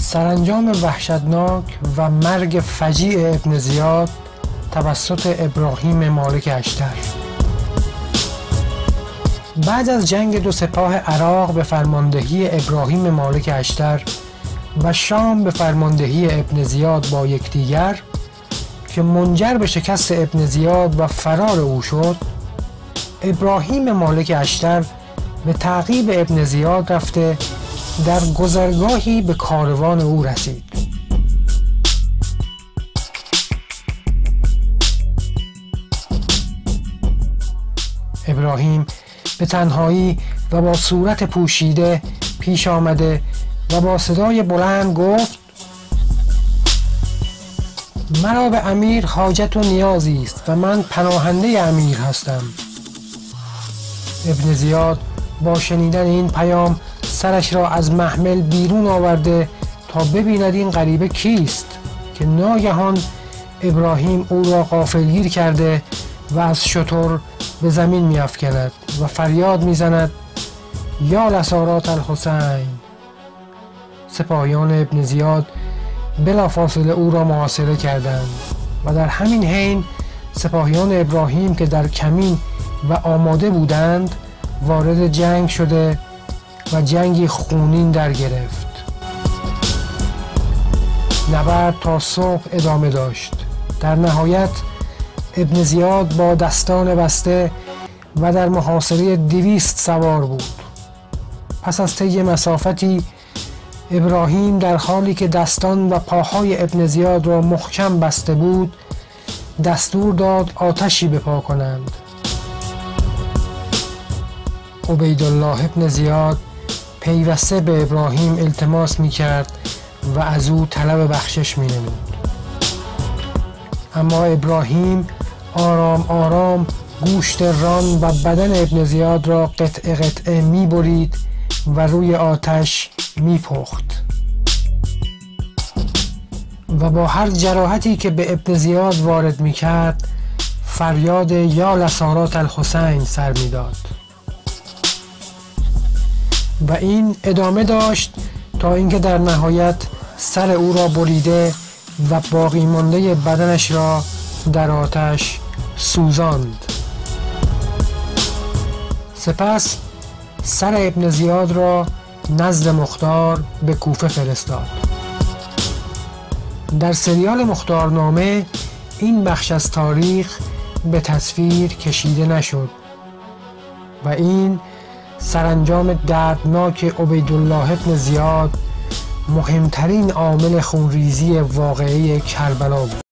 سرانجام وحشتناک و مرگ فجیع ابن زیاد توسط ابراهیم مالک اشتر. بعد از جنگ دو سپاه عراق به فرماندهی ابراهیم مالک اشتر و شام به فرماندهی ابن زیاد با یکدیگر که منجر به شکست ابن زیاد و فرار او شد، ابراهیم مالک اشتر به تعقیب ابن زیاد رفته در گذرگاهی به کاروان او رسید. ابراهیم به تنهایی و با صورت پوشیده پیش آمده و با صدای بلند گفت: مرا به امیر حاجت و نیازی است و من پناهنده امیر هستم. ابن زیاد با شنیدن این پیام سرش را از محمل بیرون آورده تا ببیند این غریبه کیست که ناگهان ابراهیم او را غافلگیر کرده و از شتر به زمین می‌افکند و فریاد می‌زند: یا لسارات الحسین! سپاهیان ابن زیاد بلافاصله او را محاصره کردند و در همین حین سپاهیان ابراهیم که در کمین و آماده بودند وارد جنگ شده و جنگی خونین در گرفت. نبرد تا صبح ادامه داشت. در نهایت ابن زیاد با دستان بسته و در محاصره 200 سوار بود. پس از طی مسافتی ابراهیم در حالی که دستان و پاهای ابن زیاد را محکم بسته بود دستور داد آتشی بپا کنند. عبیدالله ابن زیاد پیوسته به ابراهیم التماس می‌کرد و از او طلب بخشش می‌نمود، اما ابراهیم آرام آرام گوشت ران و بدن ابن زیاد را قطعه قطعه می‌برید و روی آتش می‌پخت و با هر جراحتی که به ابن زیاد وارد می‌کرد فریاد یا لسارات الحسین سر می‌داد و این ادامه داشت تا اینکه در نهایت سر او را بریده و باقی مانده بدنش را در آتش سوزاند. سپس سر ابن زیاد را نزد مختار به کوفه فرستاد. در سریال مختارنامه این بخش از تاریخ به تصویر کشیده نشد و این سرانجام دردناک عبیدالله ابن زیاد مهمترین عامل خونریزی واقعه کربلا بود.